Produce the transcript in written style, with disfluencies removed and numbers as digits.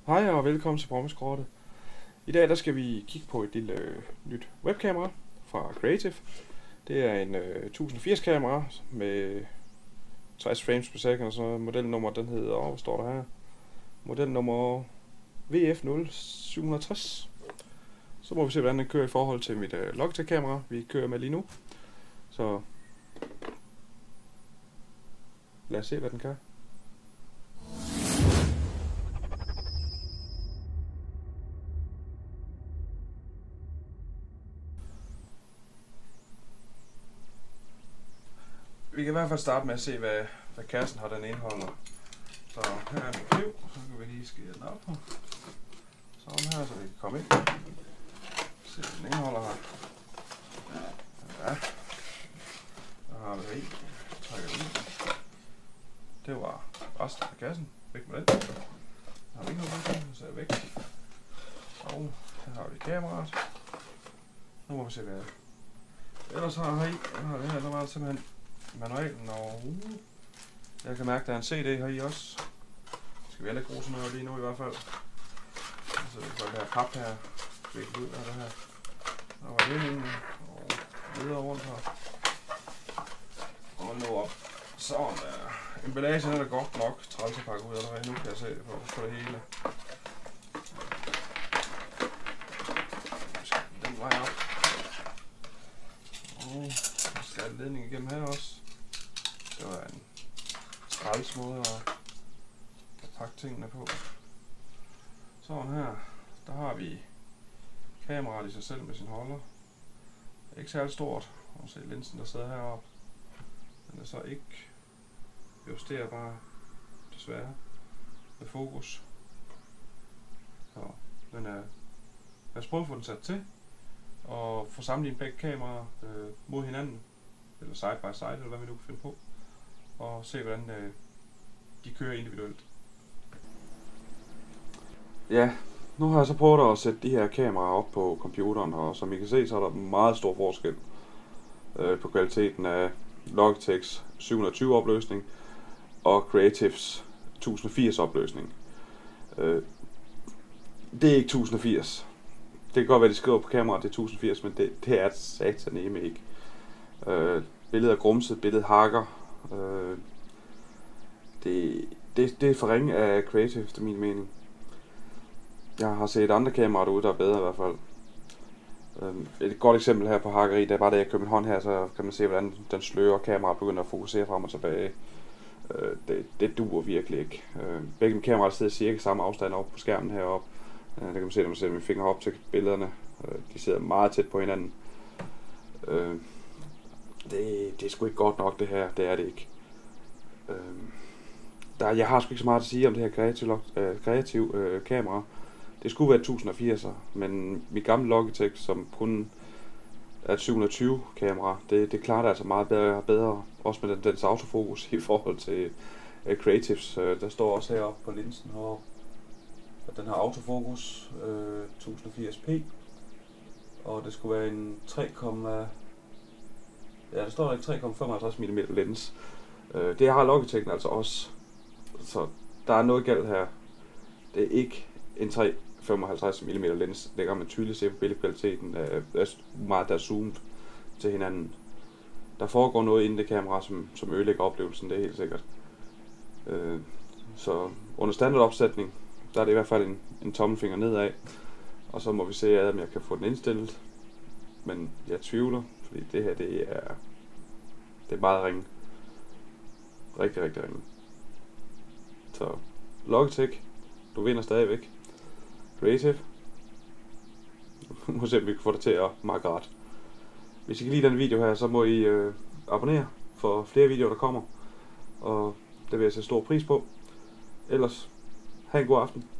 Hej og velkommen til Brommeskortet. I dag der skal vi kigge på et lille nyt webkamera fra Creative. Det er en 1080 kamera med 60 frames per second og sådan noget. Modelnummer den hedder, hvad står der her? Modelnummer VF0760. Så må vi se hvordan den kører i forhold til mit Logitech kamera vi kører med lige nu. Så lad os se hvad den kan. Vi kan i hvert fald starte med at se, hvad kassen har den indeholder. Så her er min kniv, så kan vi lige skære den op. Sådan her, så vi kan komme ind. Se, hvad den indeholder her. Ja. Der har vi en. Trækker den ud. Det var resten af kassen. Væk med den. Der har vi ikke noget, så er jeg væk. Og her har vi kameraet. Nu må vi se, hvad ellers har jeg det her, så var det simpelthen manualen, og jeg kan mærke, at der er en CD her i også. Skal vi heller ikke bruge sådan noget lige nu i hvert fald. Så det er det her pap her. Viklet ud af det her. Der var ledningen, og videre rundt her. Og nu op. Sådan der. Emballagen er da godt nok træls at pakke ud allerede. Nu kan jeg se på det hele. Den vej op. Og så skal ledningen igennem her også. Det var en træls måde at pakke tingene på. Sådan her, der har vi kameraet i sig selv med sin holder. Ikke særlig stort. Og se linsen der sidder heroppe. Den er så ikke justerbar, desværre, med fokus. Så den er, lad os prøve at få den sat til og få sammenlignet begge kameraer mod hinanden, eller side by side, eller hvad vi nu kan finde på, og se hvordan de kører individuelt. Ja, nu har jeg så prøvet at sætte de her kameraer op på computeren, og som I kan se, så er der meget stor forskel på kvaliteten af Logitechs 720 opløsning og Creatives 1080 opløsning. Det er ikke 1080. Det kan godt være, de skriver på kameraet, det er 1080, men det er sataneme ikke. Billedet er grumset, billedet hakker. Det er for ringe af Creative, efter min mening. Jeg har set andre kameraer derude, der er bedre i hvert fald. Et godt eksempel her på hakkeri, det er bare det, jeg køber min hånd her, så kan man se, hvordan den slører kameraet begynder at fokusere frem og tilbage. Det duer virkelig ikke. Begge mine kameraer sidder cirka samme afstand oppe på skærmen heroppe. Der kan man se, når man sætter mine fingre op til billederne. De sidder meget tæt på hinanden. Det er sgu ikke godt nok det her, det er det ikke. Jeg har sgu ikke så meget at sige om det her kreativ kamera. Det skulle være 1080'er, men mit gamle Logitech, som kun er et 720 kamera, det klarer det altså meget bedre, også med dens autofokus i forhold til Creatives. Der står også heroppe på linsen heroppe, at den har autofokus 1080p, og det skulle være en 3, ja, der står ikke 3,55 mm lens. Det har Logitech altså også, så der er noget galt her. Det er ikke en 3,55 mm lens, det kan man tydeligt se på billedkvaliteten. Der er meget der er zoomet til hinanden. Der foregår noget inde i det kamera, som ødelægger oplevelsen, det er helt sikkert. Så under standardopsætning, der er det i hvert fald en tommelfinger nedad, og så må vi se, om jeg kan få den indstillet. Men jeg tvivler, fordi det her det er meget ringe. Rigtig, rigtig ringe. Så Logitech, du vinder stadigvæk. Creative, må se om vi kan få det til at makke ret. Hvis I kan lide den video her, så må I abonnere for flere videoer der kommer, og det vil jeg sætte stor pris på. Ellers, have en god aften.